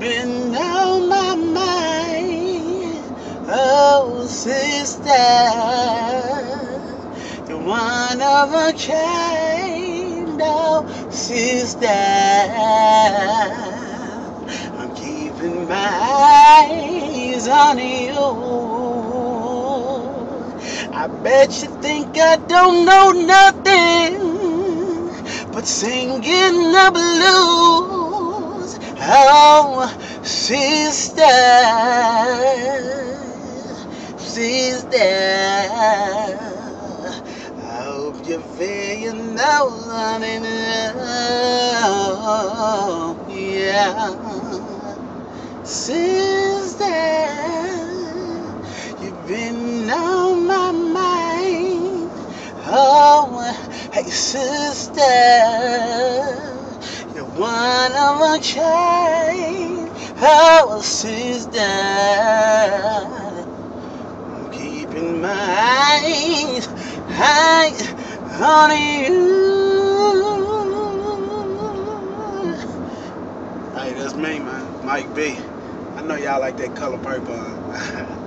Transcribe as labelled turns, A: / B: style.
A: been on my mind, oh sister, you're one of a kind, oh sister. I'm keeping my eyes on you. I bet you think I don't know nothing but singing the blues, oh sister, sister. I hope you feel you know something, yeah, sister. You've been on my mind, oh, hey sister, you're one of a kind, oh sister. I'm keeping my eyes on you. Hey, that's me, man, Mike B. I know y'all like that color purple.